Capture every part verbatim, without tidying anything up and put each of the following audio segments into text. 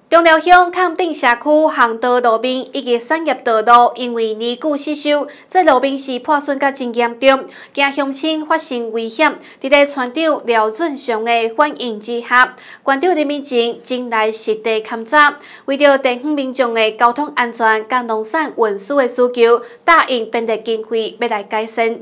中寮乡坎顶社区航道路面以及产业道路因为年久失修，这路面是破损甲真严重，惊乡亲发生危险。伫咧村长廖准祥的反映之下，县长林明前前来实地勘查，为着地方民众的交通安全甲农产运输的需求，答应编列经费要来改善。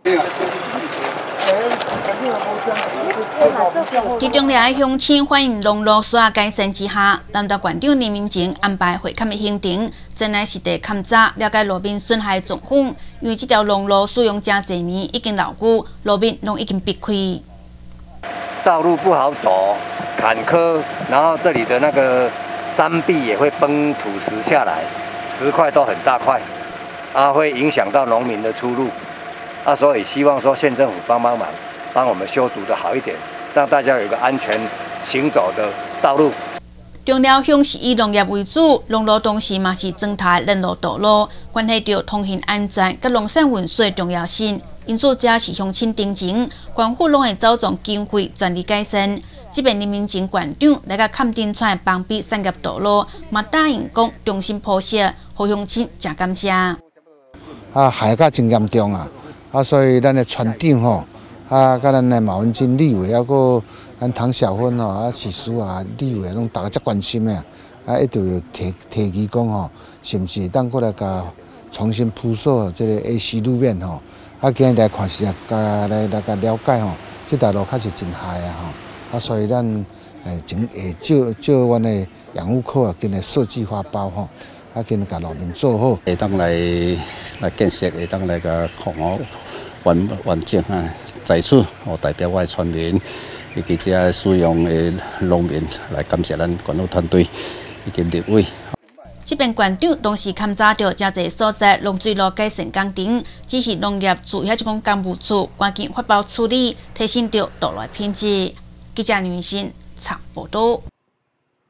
伫中寮的乡亲反映农路需要改善之下，南投县长林明前安排会勘的行程，前来实地勘查，了解路面损害状况。因为这条农路使用真侪年，已经老旧，路面拢已经闭开。 道路不好走，坎坷，然后这里的那个山壁也会崩土石下来，石块都很大块，啊，会影响到农民的出入。 啊，所以希望说县政府帮帮忙，帮我们修筑的好一点，让大家有一个安全行走的道路。 中寮乡是以农业为主，农路同时嘛是整台链路道路，关系到通行安全甲农产运输的重要性。因此，这是乡亲定情，官府拢会走从经费全力改善。即便林明前县长来到坎顶村帮比产业道路，嘛答应讲重新铺设，互乡亲真感谢。 啊，害甲真严重啊！ 啊，所以咱的村长吼，啊，甲咱的马文君立委，还有咱唐小芬吼，啊，市书啊，立委拢大家足关心的，啊，一定要提提议讲吼，是毋是当过来甲重新铺设这个 A C 路面吼？啊，今日来看是啊，甲来来甲了解吼，这条路确实真歹啊吼，啊，所以咱诶，前下照照阮的养护科啊，今日设计发包吼。 啊，今日甲路面做好， 会当来来建设，会当来甲服务完完整啊。在此，我代表我的村民以及这使用的农民来感谢咱管路团队以及立委。 这边县长同时勘察到真侪所在农水路改善工程，只是农业处也就讲工务处赶紧发包处理，提升到道路品质。记者林云新采报道。